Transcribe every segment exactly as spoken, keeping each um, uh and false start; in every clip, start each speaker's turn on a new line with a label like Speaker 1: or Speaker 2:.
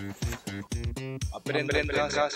Speaker 1: Aprende en casa.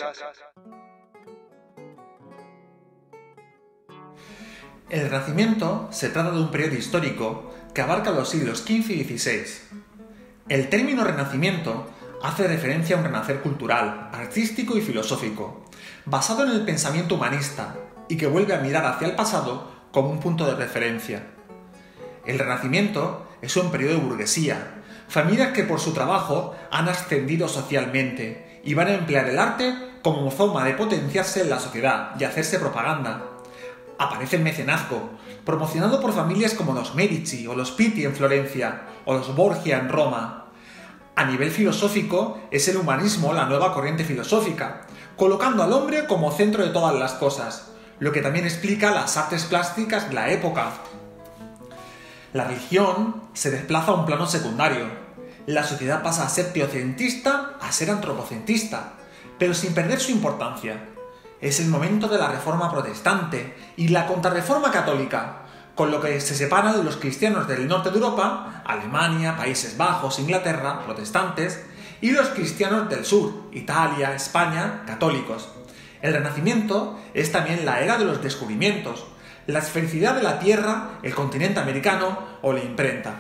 Speaker 2: El Renacimiento se trata de un periodo histórico que abarca los siglos quince y dieciséis. El término Renacimiento hace referencia a un renacer cultural, artístico y filosófico, basado en el pensamiento humanista y que vuelve a mirar hacia el pasado como un punto de referencia. El Renacimiento es un periodo de burguesía, familias que por su trabajo han ascendido socialmente y van a emplear el arte como forma de potenciarse en la sociedad y hacerse propaganda. Aparece el mecenazgo, promocionado por familias como los Medici o los Pitti en Florencia o los Borgia en Roma. A nivel filosófico, es el humanismo la nueva corriente filosófica, colocando al hombre como centro de todas las cosas, lo que también explica las artes plásticas de la época. La religión se desplaza a un plano secundario. La sociedad pasa a ser teocentrista a ser antropocentrista, pero sin perder su importancia. Es el momento de la Reforma protestante y la Contrarreforma católica, con lo que se separan de los cristianos del norte de Europa, Alemania, Países Bajos, Inglaterra, protestantes, y los cristianos del sur, Italia, España, católicos. El Renacimiento es también la era de los descubrimientos, la esfericidad de la Tierra, el continente americano o la imprenta.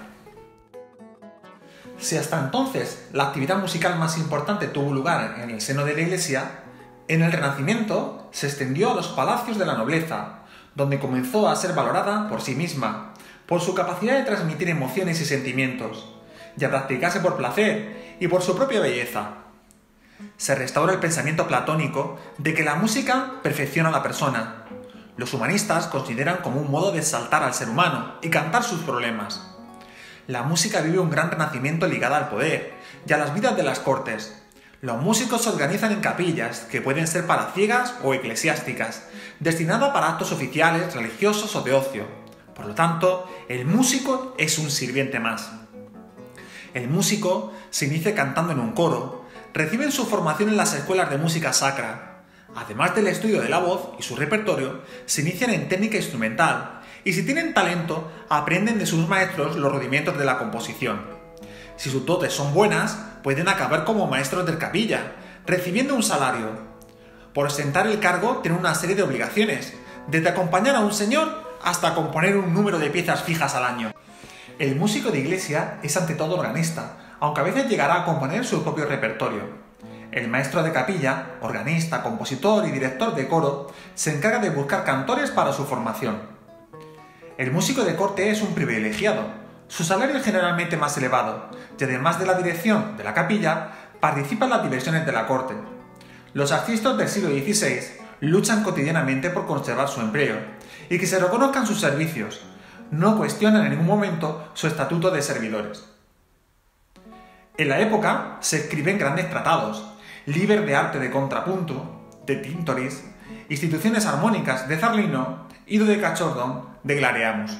Speaker 2: Si hasta entonces la actividad musical más importante tuvo lugar en el seno de la Iglesia, en el Renacimiento se extendió a los palacios de la nobleza, donde comenzó a ser valorada por sí misma, por su capacidad de transmitir emociones y sentimientos, y a practicarse por placer y por su propia belleza. Se restaura el pensamiento platónico de que la música perfecciona a la persona. Los humanistas consideran como un modo de exaltar al ser humano y cantar sus problemas. La música vive un gran renacimiento ligada al poder y a las vidas de las cortes. Los músicos se organizan en capillas, que pueden ser palaciegas o eclesiásticas, destinadas para actos oficiales, religiosos o de ocio. Por lo tanto, el músico es un sirviente más. El músico se inicia cantando en un coro, reciben su formación en las escuelas de música sacra. Además del estudio de la voz y su repertorio, se inician en técnica instrumental y si tienen talento, aprenden de sus maestros los rudimentos de la composición. Si sus dotes son buenas, pueden acabar como maestros de capilla, recibiendo un salario. Por ostentar el cargo tienen una serie de obligaciones, desde acompañar a un señor hasta componer un número de piezas fijas al año. El músico de iglesia es ante todo organista, aunque a veces llegará a componer su propio repertorio. El maestro de capilla, organista, compositor y director de coro, se encarga de buscar cantores para su formación. El músico de corte es un privilegiado. Su salario es generalmente más elevado, y además de la dirección de la capilla, participa en las diversiones de la corte. Los artistas del siglo dieciséis luchan cotidianamente por conservar su empleo y que se reconozcan sus servicios. No cuestionan en ningún momento su estatuto de servidores. En la época se escriben grandes tratados, libros de arte de contrapunto, de Tintoris, instituciones armónicas de Zarlino y de Cachordon de Glareamus.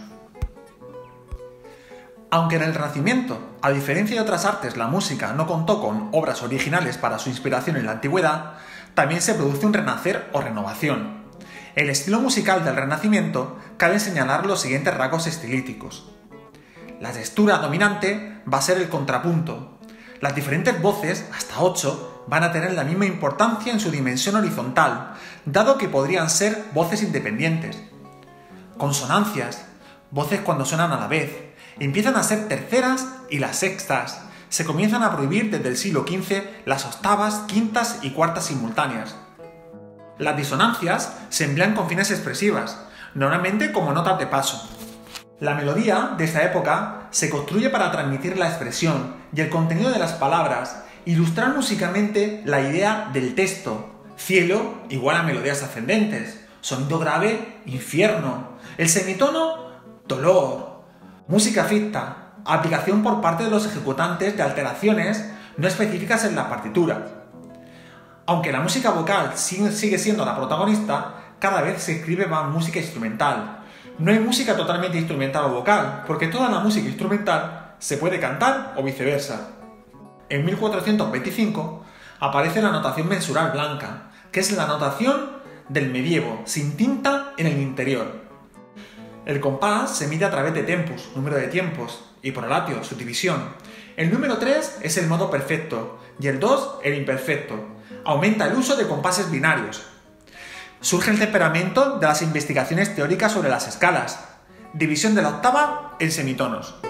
Speaker 2: Aunque en el Renacimiento, a diferencia de otras artes, la música no contó con obras originales para su inspiración en la antigüedad, también se produce un renacer o renovación. El estilo musical del Renacimiento cabe señalar los siguientes rasgos estilísticos. La textura dominante va a ser el contrapunto. Las diferentes voces, hasta ocho, van a tener la misma importancia en su dimensión horizontal, dado que podrían ser voces independientes. Consonancias, voces cuando suenan a la vez, empiezan a ser terceras y las sextas. Se comienzan a prohibir desde el siglo quince las octavas, quintas y cuartas simultáneas. Las disonancias se emplean con fines expresivas, normalmente como notas de paso. La melodía de esta época se construye para transmitir la expresión y el contenido de las palabras, ilustrar músicamente la idea del texto. Cielo igual a melodías ascendentes, sonido grave, infierno, el semitono, dolor. Música ficta, aplicación por parte de los ejecutantes de alteraciones no específicas en la partitura. Aunque la música vocal sigue siendo la protagonista, cada vez se escribe más música instrumental. No hay música totalmente instrumental o vocal, porque toda la música instrumental se puede cantar o viceversa. En mil cuatrocientos veinticinco aparece la notación mensural blanca, que es la notación del medievo, sin tinta en el interior. El compás se mide a través de tempus, número de tiempos, y por latio, su división. El número tres es el modo perfecto y el dos el imperfecto. Aumenta el uso de compases binarios. Surge el temperamento de las investigaciones teóricas sobre las escalas. División de la octava en semitonos.